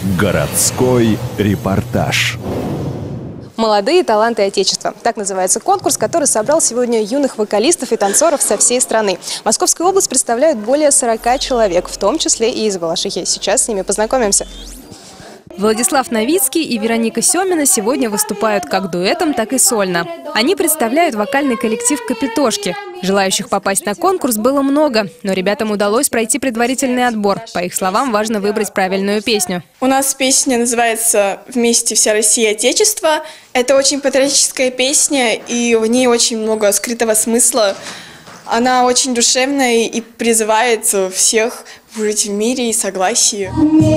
Городской репортаж. «Молодые таланты Отечества». Так называется конкурс, который собрал сегодня юных вокалистов и танцоров со всей страны. Московскую область представляют более 40 человек, в том числе и из Балашихи. Сейчас с ними познакомимся. Владислав Новицкий и Вероника Семина сегодня выступают как дуэтом, так и сольно. Они представляют вокальный коллектив «Капитошки». Желающих попасть на конкурс было много, но ребятам удалось пройти предварительный отбор. По их словам, важно выбрать правильную песню. У нас песня называется «Вместе вся Россия, Отечество». Это очень патриотическая песня, и в ней очень много скрытого смысла. Она очень душевная и призывает всех жить в мире и согласии.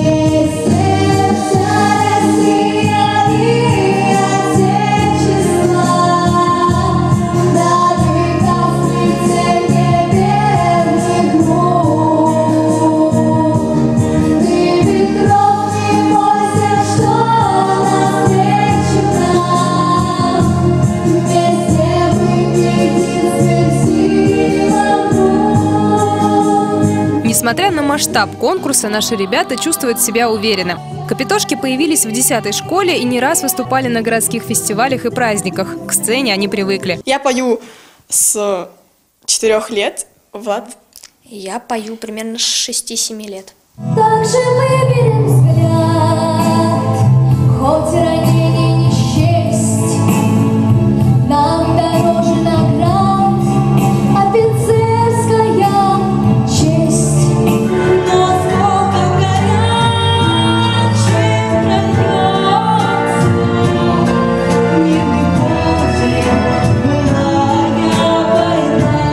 Несмотря на масштаб конкурса, наши ребята чувствуют себя уверенно. «Капитошки» появились в 10-й школе и не раз выступали на городских фестивалях и праздниках. К сцене они привыкли. Я пою с 4 лет, Влад. Я пою примерно с 6-7 лет. Как же выберем взгляд, хоть ранение не счесть, нам дороже наград офицерская честь. Но сколько горячей прольется мирный подвиг, былая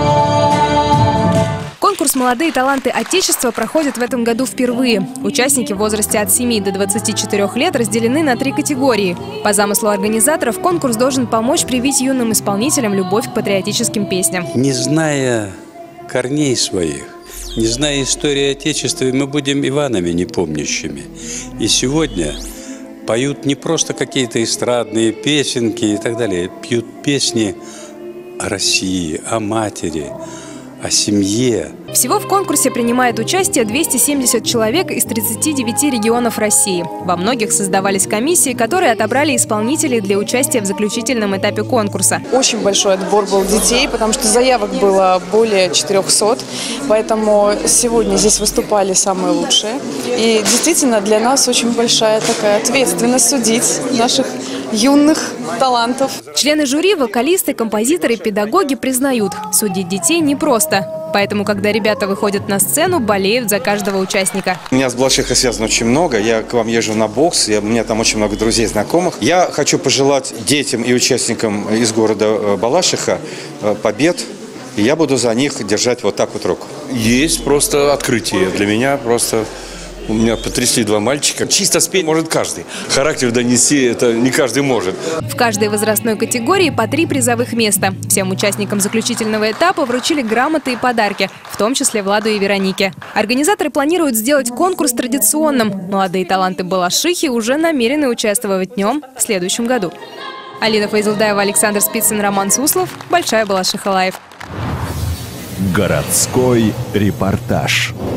война. Конкурс «Молодые таланты Отечества» проходит в этом году впервые. Участники в возрасте от 7 до 24 лет разделены на 3 категории. По замыслу организаторов, конкурс должен помочь привить юным исполнителям любовь к патриотическим песням. Не зная корней своих, не зная истории Отечества, мы будем Иванами непомнящими. И сегодня поют не просто какие-то эстрадные песенки и так далее, пьют песни о России, о матери, о семье. Всего в конкурсе принимает участие 270 человек из 39 регионов России. Во многих создавались комиссии, которые отобрали исполнителей для участия в заключительном этапе конкурса. Очень большой отбор был детей, потому что заявок было более 400. Поэтому сегодня здесь выступали самые лучшие. И действительно для нас очень большая такая ответственность судить наших юных талантов. Члены жюри, вокалисты, композиторы, педагоги признают, судить детей непросто. Поэтому, когда ребята выходят на сцену, болеют за каждого участника. У меня с Балашихой связано очень много. Я к вам езжу на бокс, у меня там очень много друзей, знакомых. Я хочу пожелать детям и участникам из города Балашиха побед. И я буду за них держать вот так вот руку. Есть просто открытие. Для меня просто... У меня потрясли 2 мальчика. Чисто спеть может каждый. Характер донести это не каждый может. В каждой возрастной категории по 3 призовых места. Всем участникам заключительного этапа вручили грамоты и подарки, в том числе Владу и Веронике. Организаторы планируют сделать конкурс традиционным. Молодые таланты Балашихи уже намерены участвовать в нем в следующем году. Алина Файзулдаева, Александр Спицын, Роман Суслов. Большая Балашиха Лайв. Городской репортаж.